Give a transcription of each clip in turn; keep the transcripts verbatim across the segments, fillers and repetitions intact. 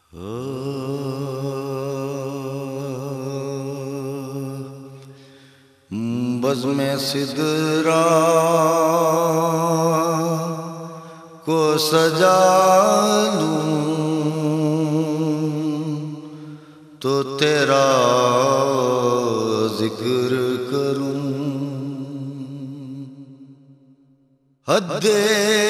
बज़्म सिदरा को सजा लूं तो तेरा जिक्र करूं, हद्दे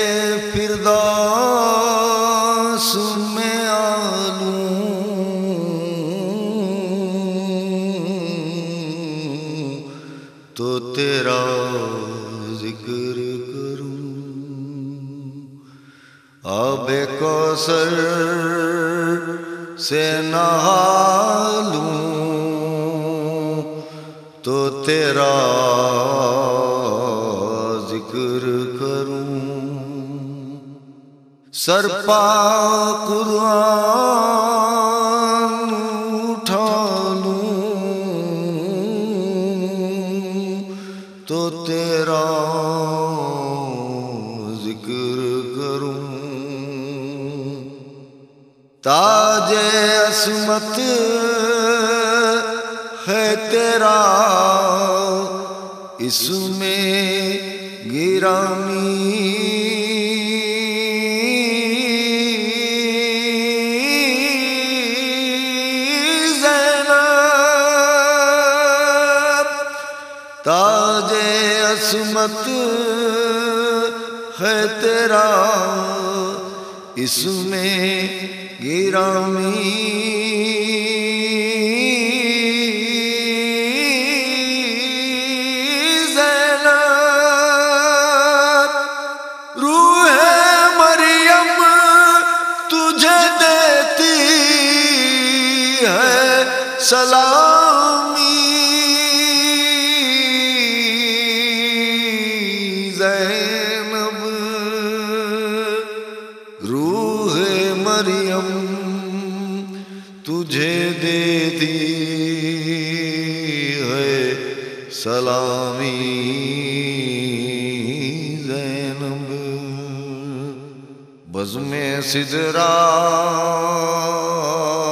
फिरदौस में आलूं तो तेरा जिक्र करूं, आबे कौसर से नहा लूं तो तेरा जिक्र करूं, सर पा कुरान उठा लूं तो तेरा जिक्र करूं, ताजे अस्मत है तेरा इसमें गिरामी, ताजे अस्मत है तेरा इसमें गिरामी, ज़ैनब रूहे मरियम तुझे देती है सलामी, ज़ैनब रूहे मरियम तुझे देती है सलामी, ज़ैनब बज़्म सिदरा